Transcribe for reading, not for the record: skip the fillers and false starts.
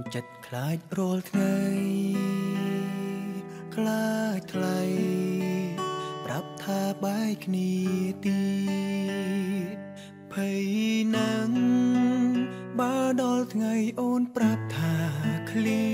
ចិត្តខ្លាចរាល់ថ្ងៃខ្លាចថ្លៃប្រាប់ថាបែកគ្នាទៀតភ័យណាស់បើដល់ថ្ងៃអូនប្រាប់ថាឃ្លា